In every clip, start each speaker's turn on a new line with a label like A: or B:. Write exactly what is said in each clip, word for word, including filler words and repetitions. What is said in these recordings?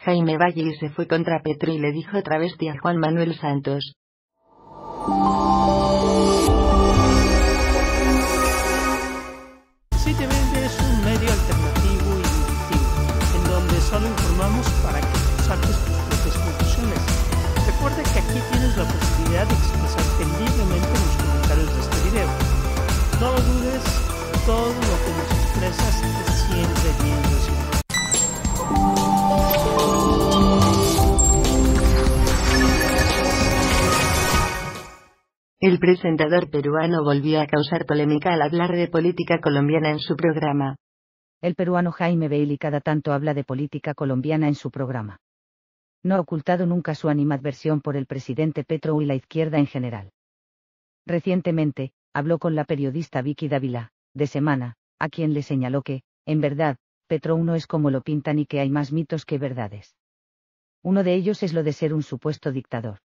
A: Jaime Bailey se fue contra Petro y le dijo travesti a Juan Manuel Santos.
B: Sitio veinte es un medio alternativo y directivo, en donde solo informamos para que tú saques tus propias conclusiones. Recuerda que aquí tienes la posibilidad de expresarte libremente en los comentarios de este video. No lo dudes, todo lo que nos expresas es siempre bien recibido.
A: El presentador peruano volvió a causar polémica al hablar de política colombiana en su programa.
C: El peruano Jaime Bailey cada tanto habla de política colombiana en su programa. No ha ocultado nunca su animadversión por el presidente Petro y la izquierda en general. Recientemente, habló con la periodista Vicky Dávila, de Semana, a quien le señaló que, en verdad, Petro no es como lo pintan y que hay más mitos que verdades. Uno de ellos es lo de ser un supuesto dictador.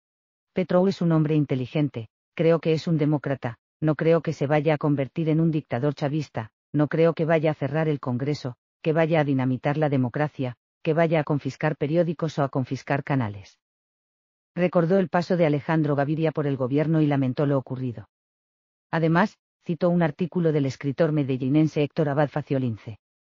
C: Petro es un hombre inteligente, creo que es un demócrata, no creo que se vaya a convertir en un dictador chavista, no creo que vaya a cerrar el Congreso, que vaya a dinamitar la democracia, que vaya a confiscar periódicos o a confiscar canales. Recordó el paso de Alejandro Gaviria por el gobierno y lamentó lo ocurrido. Además, citó un artículo del escritor medellinense Héctor Abad Faciolince.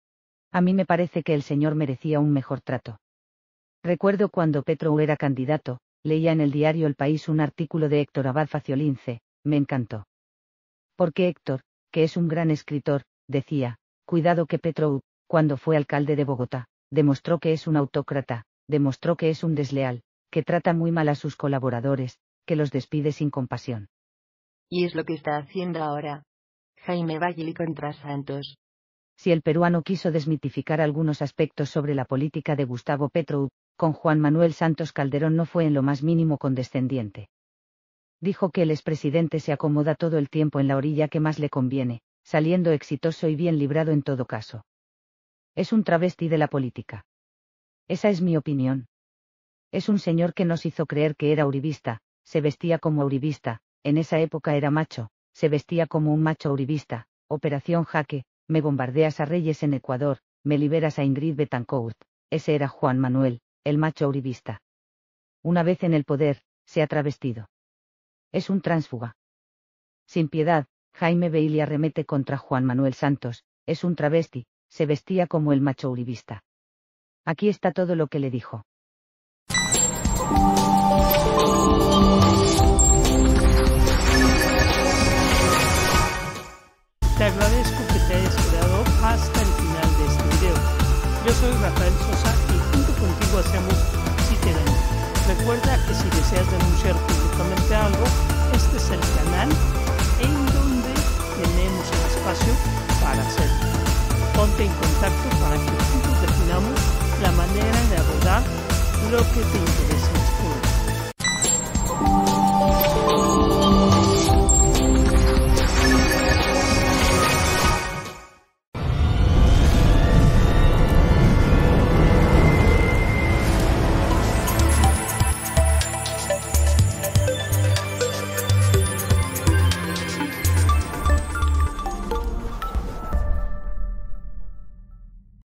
C: A mí me parece que el señor merecía un mejor trato. Recuerdo cuando Petro era candidato, leía en el diario El País un artículo de Héctor Abad Faciolince, me encantó. Porque Héctor, que es un gran escritor, decía, cuidado que Petro, cuando fue alcalde de Bogotá, demostró que es un autócrata, demostró que es un desleal, que trata muy mal a sus colaboradores, que los despide sin compasión.
A: Y es lo que está haciendo ahora. Jaime Bailey contra Santos.
C: Si el peruano quiso desmitificar algunos aspectos sobre la política de Gustavo Petro, con Juan Manuel Santos Calderón no fue en lo más mínimo condescendiente. Dijo que el expresidente se acomoda todo el tiempo en la orilla que más le conviene, saliendo exitoso y bien librado en todo caso. Es un travesti de la política. Esa es mi opinión. Es un señor que nos hizo creer que era uribista, se vestía como uribista, en esa época era macho, se vestía como un macho uribista, Operación Jaque, me bombardeas a Reyes en Ecuador, me liberas a Ingrid Betancourt, ese era Juan Manuel, el macho uribista. Una vez en el poder, se ha travestido. Es un tránsfuga. Sin piedad, Jaime Bailey arremete contra Juan Manuel Santos, es un travesti, se vestía como el macho uribista. Aquí está todo lo que le dijo.
B: Te agradezco que te hayas quedado hasta el final de este video. Yo soy Rafael Sosa y junto contigo hacemos Sitio veinte. Recuerda que si deseas denunciar públicamente algo, este es el canal en donde tenemos el espacio para hacerlo. Ponte en contacto para que juntos definamos la manera de abordar lo que te interesa.